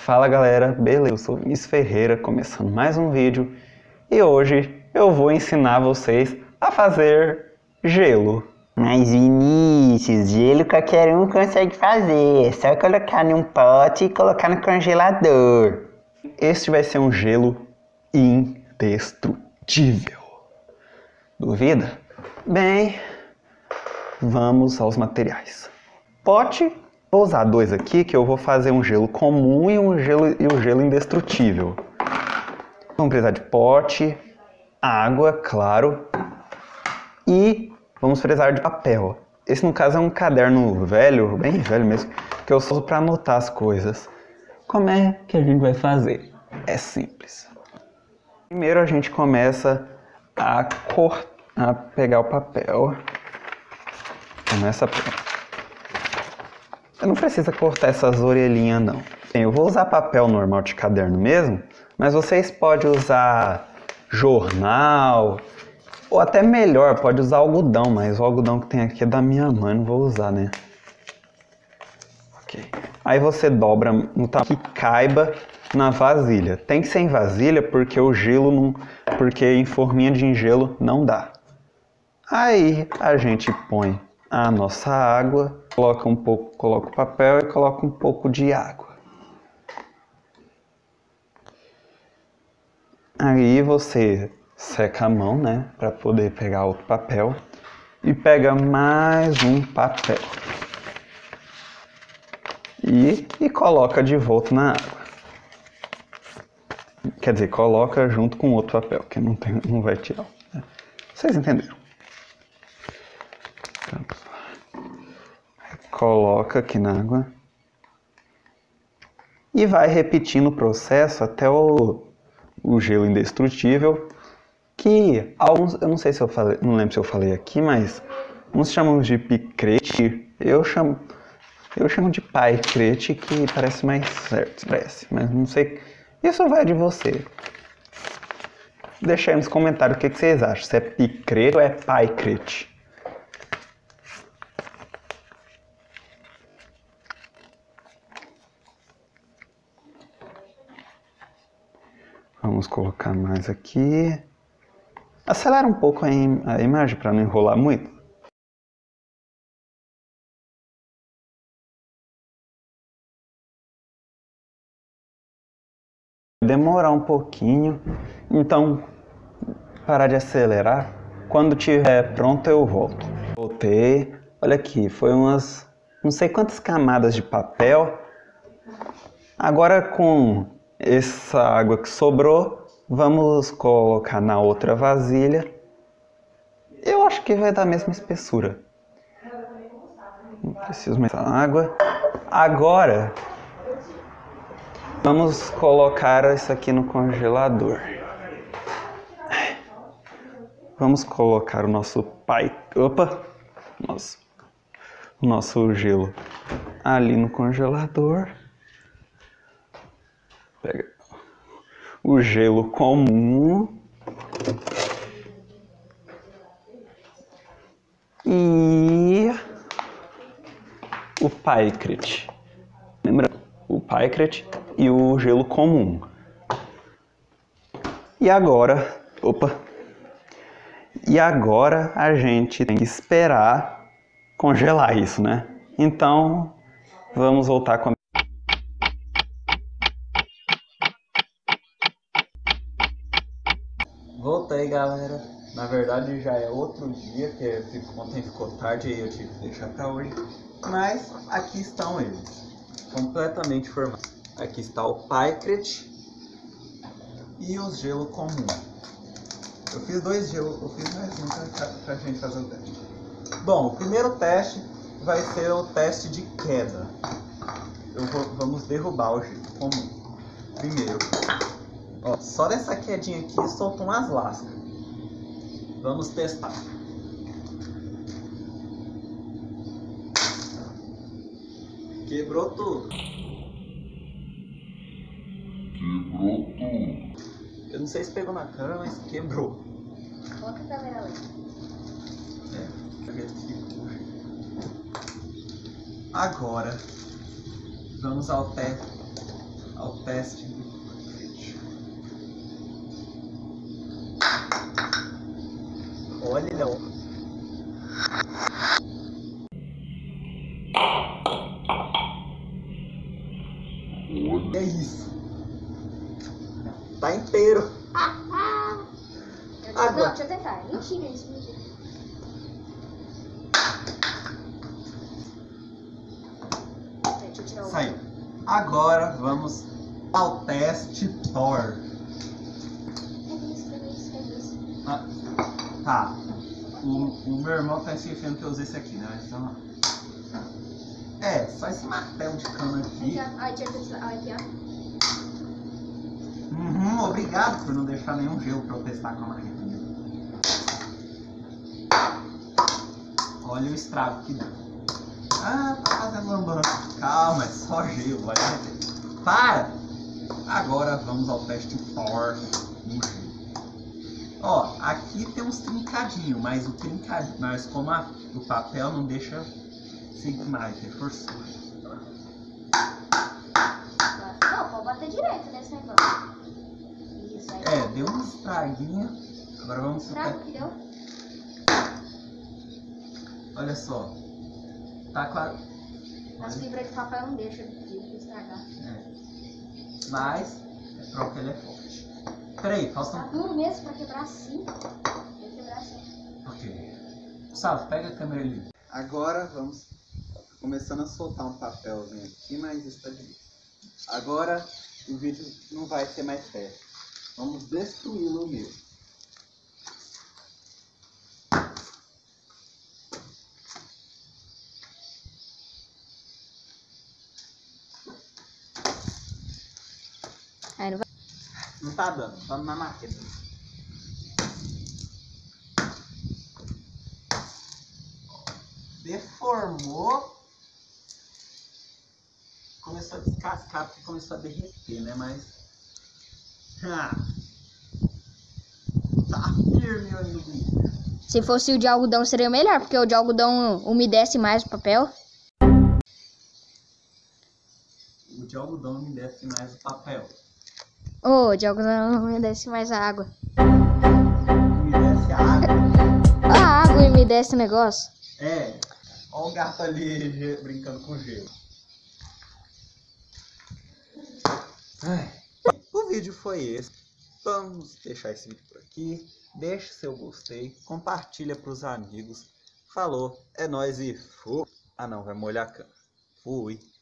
Fala galera, beleza? Eu sou Vinícius Ferreira, começando mais um vídeo e hoje eu vou ensinar vocês a fazer gelo. Mas Vinícius, gelo qualquer um consegue fazer, é só colocar num pote e colocar no congelador. Este vai ser um gelo indestrutível. Duvida? Bem, vamos aos materiais. Pote. Vou usar dois aqui, que eu vou fazer um gelo comum e um gelo indestrutível. Vamos precisar de pote, água, claro, e vamos precisar de papel. Esse, no caso, é um caderno velho, bem velho mesmo, que eu uso para anotar as coisas. Como é que a gente vai fazer? É simples. Primeiro a gente começa a pegar o papel. Começa a não precisa cortar essas orelhinhas não. Bem, eu vou usar papel normal de caderno mesmo, mas vocês podem usar jornal, ou até melhor, pode usar algodão, mas o algodão que tem aqui é da minha mãe, não vou usar, né? Ok. Aí você dobra no tamanho que caiba na vasilha. Tem que ser em vasilha porque o gelo não, porque em forminha de gelo não dá. Aí a gente põe a nossa água, coloca o papel e coloca um pouco de água. Aí você seca a mão, né, para poder pegar outro papel e pega mais um papel e coloca de volta na água. Quer dizer, coloca junto com outro papel, que não vai tirar. Né? Vocês entenderam? Coloca aqui na água e vai repetindo o processo até o gelo indestrutível, que alguns, eu não sei se eu falei, não lembro se eu falei aqui, mas uns chamam de picrete, eu chamo de paicrete, que parece mais certo, parece, mas não sei, isso vai de você. Deixa aí nos comentários o que vocês acham, se é picrete ou é paicrete. Vamos colocar mais aqui. Acelera um pouco a imagem para não enrolar muito. Demorar um pouquinho, então parar de acelerar. Quando tiver pronto eu volto. Voltei. Olha aqui, foi umas não sei quantas camadas de papel. Agora com essa água que sobrou, vamos colocar na outra vasilha. Eu acho que vai dar a mesma espessura. Não preciso mais água. Agora, vamos colocar isso aqui no congelador. Vamos colocar o nosso nosso gelo ali no congelador. Pega o gelo comum e o paicrete. Lembra? O paicrete e o gelo comum. E agora, a gente tem que esperar congelar isso, né? Então, vamos voltar com a Voltei, galera. Na verdade já é outro dia, que ontem ficou tarde e eu tive que deixar pra hoje. Mas aqui estão eles, completamente formados. Aqui está o paicrete e o gelo comum. Eu fiz dois gelos, eu fiz mais um pra gente fazer o teste. Bom, o primeiro teste vai ser o teste de queda. Vamos derrubar o gelo comum. Primeiro. Ó, só dessa quedinha aqui soltam umas lascas. Vamos testar. Quebrou tudo. Eu não sei se pegou na câmera, mas quebrou. Coloca a câmera ali. Agora, vamos ao teste do vídeo. Olha, não. É isso. Tá inteiro. Não, deixa eu tentar. Mentira isso, mentira. Deixa eu tirar o... Saiu. Agora vamos ao teste Thor. É isso. Ah, tá. O meu irmão tá insistendo que eu use esse aqui, né? Então, só esse martelo de cana aqui. Aqui, ó. Obrigado por não deixar nenhum gelo pra eu testar com a marreta. Olha o estrago que deu. Ah, tá fazendo lambança. Calma, é só gelo. Vai derreter. Para! Agora vamos ao teste Thor no gelo. Ó, aqui tem uns trincadinhos, mas como o papel não deixa seguir mais, reforçou. Não, pode bater direito nesse negócio. Isso aí. Deu uma estraguinha. Agora vamos Estrago que deu? Olha só. Tá claro. As fibras de papel não deixam de estragar. Mas é prova que ele é forte. Peraí, falta Tá duro mesmo pra quebrar assim. Vai quebrar assim. Ok. Gustavo, pega a câmera ali. Agora vamos começando a soltar um papelzinho aqui, mas está de lixo. Agora o vídeo não vai ser mais sério. Vamos destruí-lo mesmo. Aí não vai. Não tá dando, vamos na maqueta. Deformou. Começou a descascar porque começou a derreter, né? Mas. Tá firme ainda o bicho. Se fosse o de algodão seria melhor, porque o de algodão umedece mais o papel. O de algodão umedece mais o papel. O de algodão umedece mais a água. Umedece a água? A água umedece o negócio. Olha o gato ali brincando com gelo. O vídeo foi esse. Vamos deixar esse vídeo por aqui. Deixe seu gostei. Compartilha para os amigos. Falou. É nóis e fui. Ah não, vai molhar a câmera. Fui.